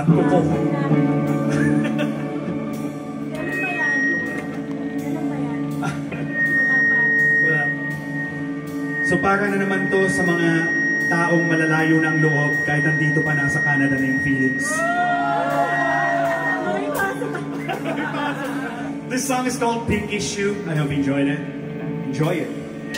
at kuko. Wala. So para na naman to sa mga taong malalayo ng loob kahit nandito pa nasa Canada na yung feelings. This song is called Pink Issue. I hope you enjoyed it. Enjoy it.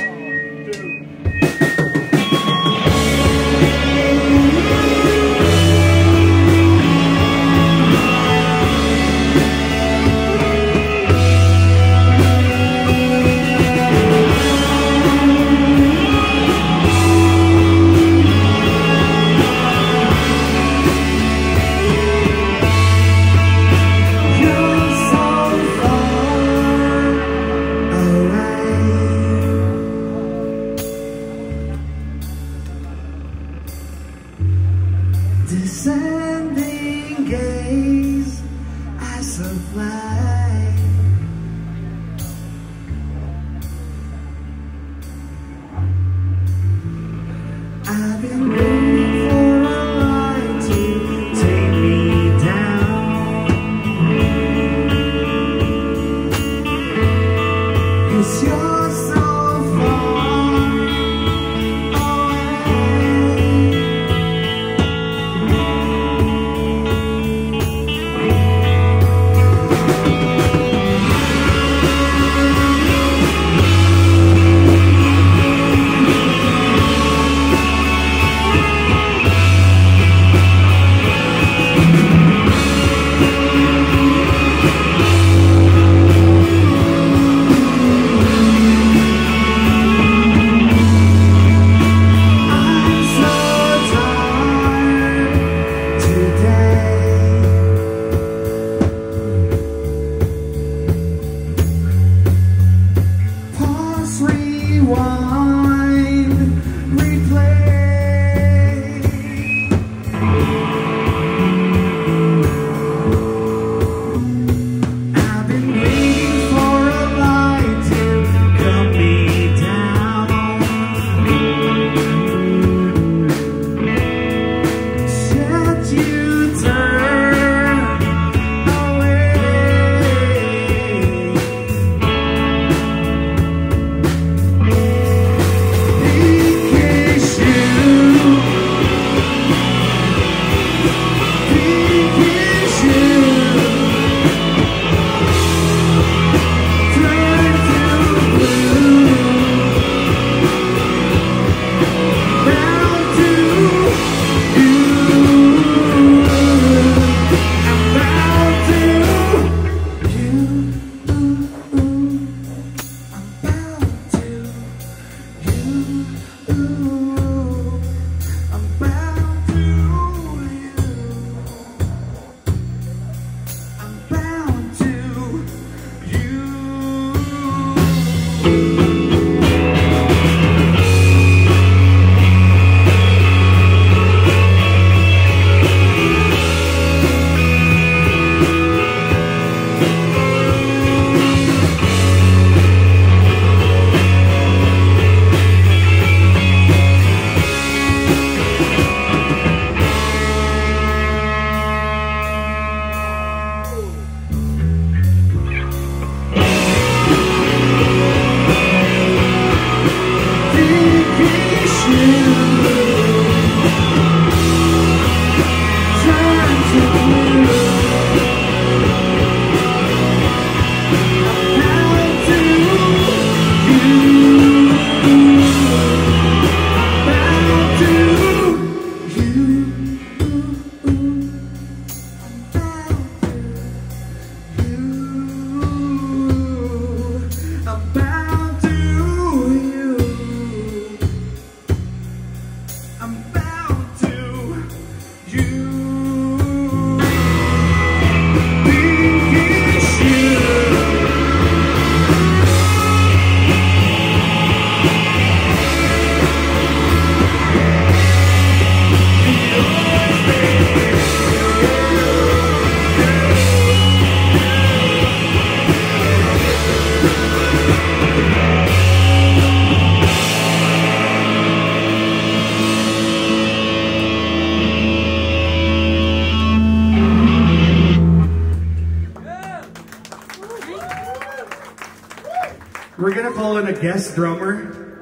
Descending gaze as a fly. I've been waiting for a light to take me down. 'Cause you're so far away. Rewind, replay. I've been waiting for a light to cut me down. Said you turn away. I'm bound to you. We're gonna call in a guest drummer.